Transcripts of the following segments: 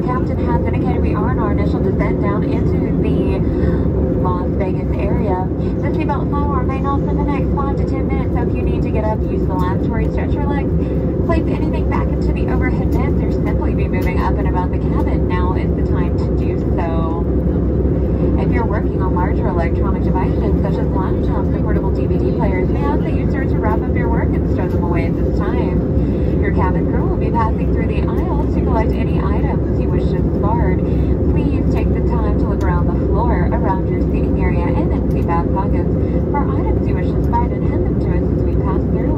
captain has indicated, we are in our initial descent down into the Las Vegas area. The seatbelt sign will remain off for the next 5 to 10 minutes, so if you need to get up, use the lavatory, stretch your legs, place anything back into the overhead vents, or simply be moving up and about the cabin, now is the time to do so. If you're working on larger electronic devices, such as laptops or portable DVD players, we ask that you start to wrap up your work and stow them away at this time. Your cabin crew will be passing through the aisles to collect any items you wish to discard. Please take the time to look around the floor, around your seating area, and in seat back pockets for items you wish to discard and hand them to us as we pass through.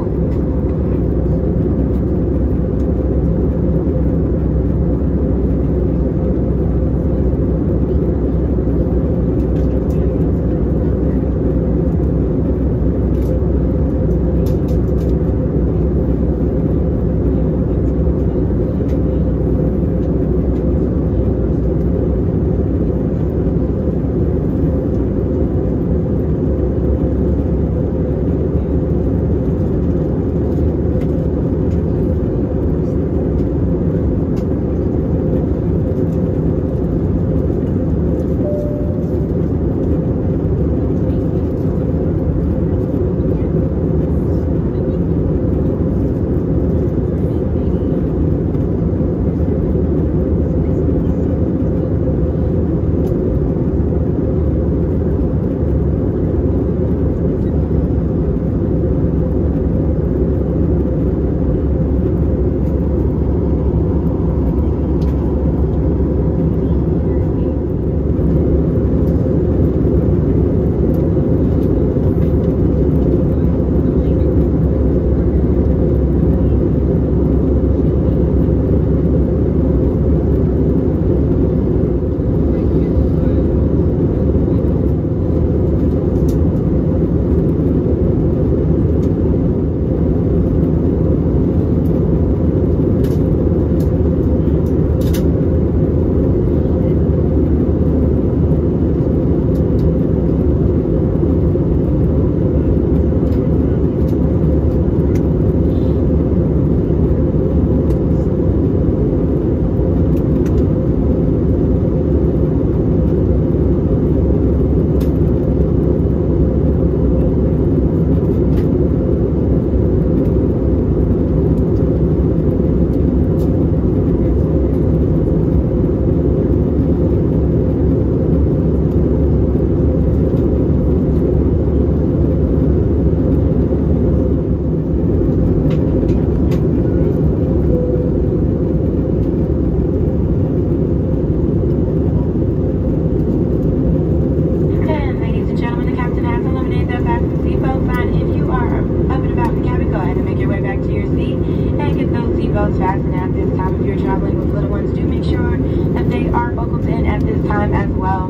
Fasten at this time. If you're traveling with little ones, do make sure that they are buckled in at this time as well.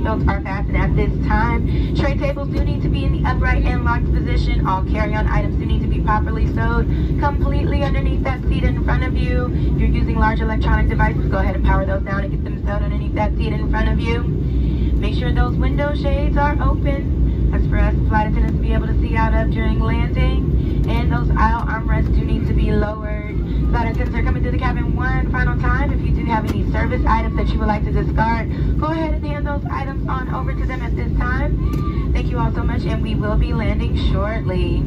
seatbelts are fastened at this time. Tray tables do need to be in the upright and locked position. All carry-on items do need to be properly stowed completely underneath that seat in front of you. If you're using large electronic devices, go ahead and power those down and get them stowed underneath that seat in front of you. Make sure those window shades are open. That's for us flight attendants to be able to see out of during landing. And those aisle armrests do need to be lowered. Flight attendants are coming through the cabin one final time. If you do have any service items that you would like to discard, go ahead and hand those items on over to them at this time. Thank you all so much, and we will be landing shortly.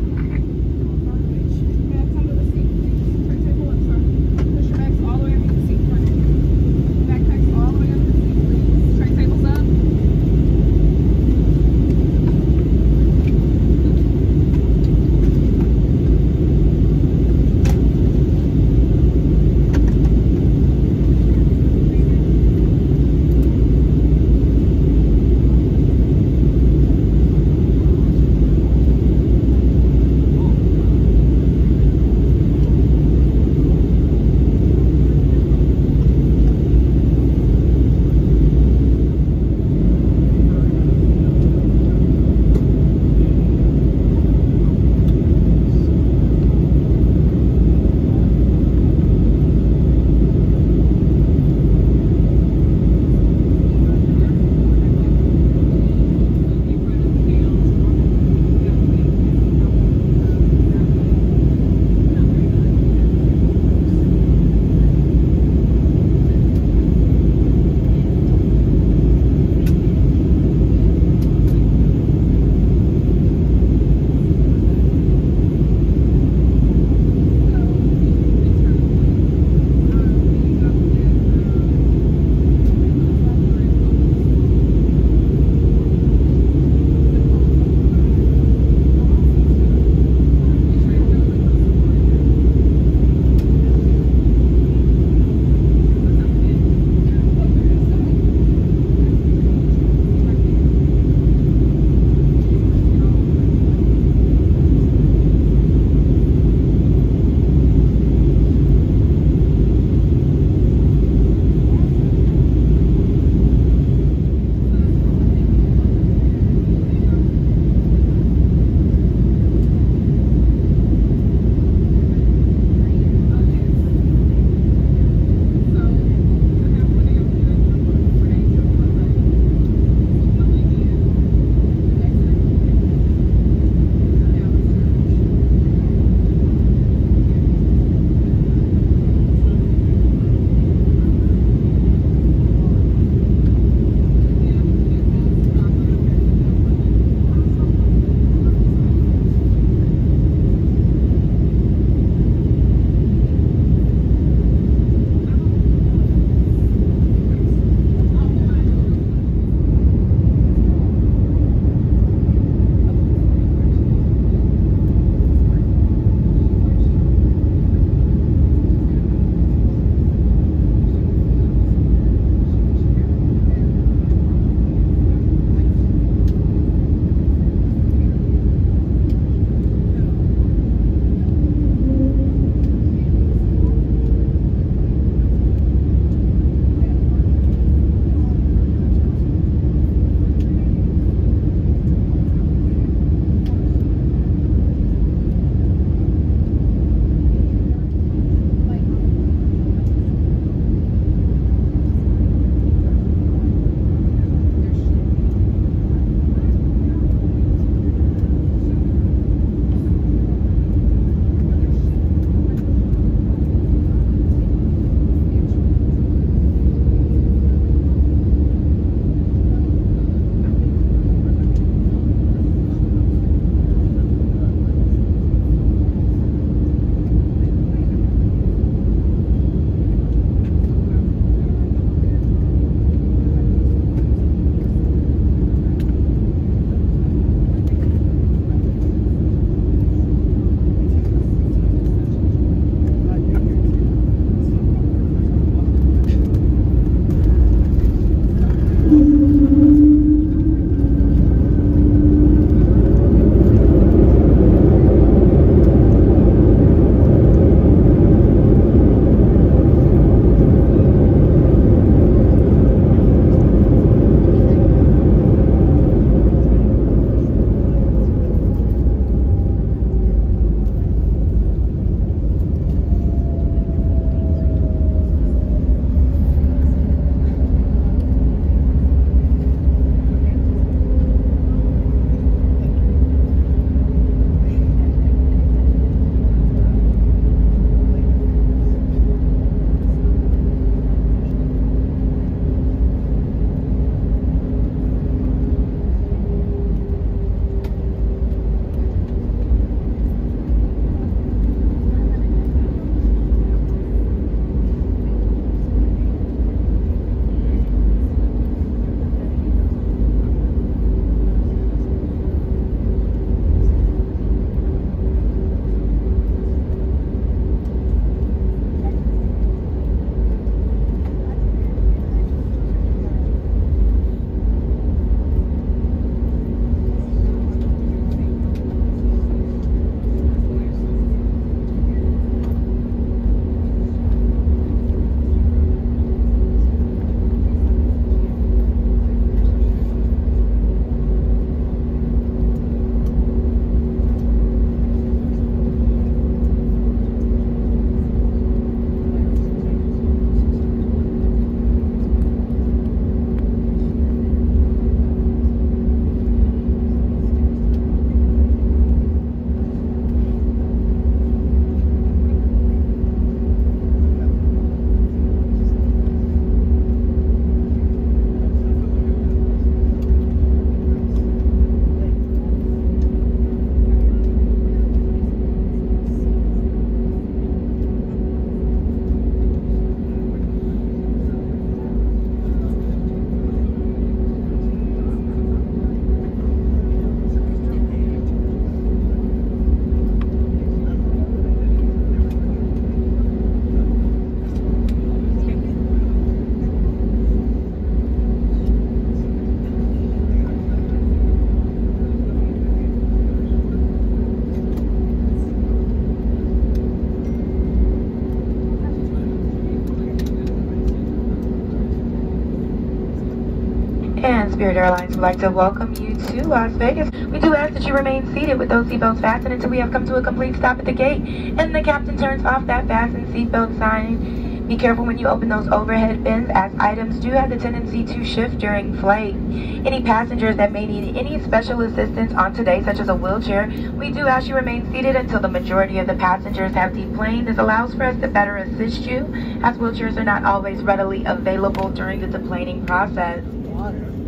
Spirit Airlines would like to welcome you to Las Vegas. We do ask that you remain seated with those seatbelts fastened until we have come to a complete stop at the gate and the captain turns off that fasten seatbelt sign. Be careful when you open those overhead bins, as items do have the tendency to shift during flight. Any passengers that may need any special assistance on today, such as a wheelchair, we do ask you remain seated until the majority of the passengers have deplaned. This allows for us to better assist you, as wheelchairs are not always readily available during the deplaning process. Water.